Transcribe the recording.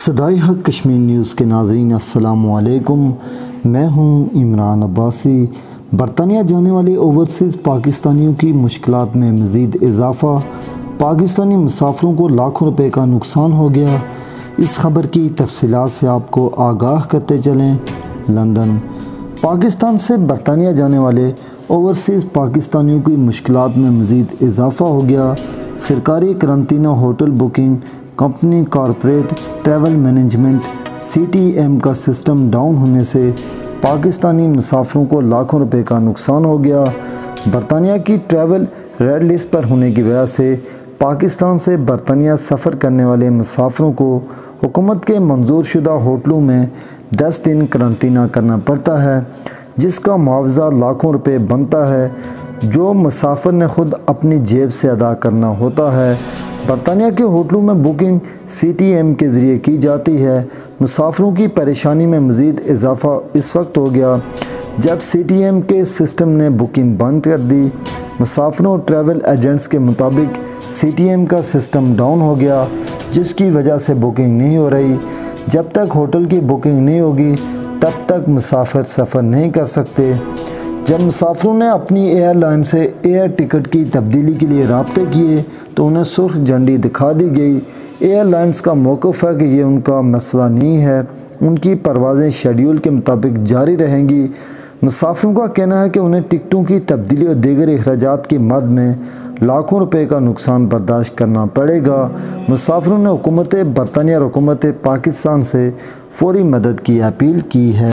सदाई हक कश्मीर न्यूज़ के नाज़रीन अस्सलामु अलैकुम। मैं हूं इमरान अब्बासी। बरतानिया जाने वाले ओवरसीज़ पाकिस्तानियों की मुश्किलात में मज़ीद इजाफ़ा, पाकिस्तानी मुसाफिरों को लाखों रुपए का नुकसान हो गया। इस खबर की तफसीलात से आपको आगाह करते चलें। लंदन। पाकिस्तान से बरतानिया जाने वाले ओवरसीज़ पाकिस्तानियों की मुश्किलात में मज़ीद इजाफ़ा हो गया। सरकारी करंतना hotel booking company corporate travel management CTM का सिस्टम डाउन होने से पाकिस्तानी मुसाफिरों को लाखों रुपए का नुकसान हो गया। बरतानिया की ट्रैवल रेड लिस्ट पर होने की वजह से पाकिस्तान से बरतानिया सफ़र करने वाले मुसाफिरों को हुकूमत के मंजूर शुदा होटलों में 10 दिन करंतना करना पड़ता है, जिसका मुआवजा लाखों रुपए बनता है, जो मुसाफिर ने खुद अपनी जेब से अदा करना होता है। बरतानिया के होटलों में बुकिंग CTM के ज़रिए की जाती है। मुसाफिरों की परेशानी में मज़ीद इजाफ़ा इस वक्त हो गया जब CTM के सिस्टम ने बुकिंग बंद कर दी। मुसाफिरों और ट्रैवल एजेंट्स के मुताबिक CTM का सिस्टम डाउन हो गया, जिसकी वजह से बुकिंग नहीं हो रही। जब तक होटल की बुकिंग नहीं होगी तब तक मुसाफिर सफ़र नहीं कर सकते। जब मुसाफिरों ने अपनी एयरलाइन से एयर टिकट की तब्दीली के लिए राब्ते किए तो उन्हें सुर्ख झंडी दिखा दी गई। एयरलाइंस का मौक़िफ़ है कि ये उनका मसला नहीं है, उनकी परवाज़ें शेड्यूल के मुताबिक जारी रहेंगी। मुसाफिरों का कहना है कि उन्हें टिकटों की तब्दीली और दीगर अखराजात की मद में लाखों रुपए का नुकसान बर्दाश्त करना पड़ेगा। मुसाफिरों ने हुकूमत बरतानिया और हुकूमत पाकिस्तान से फ़ौरी मदद की अपील की है।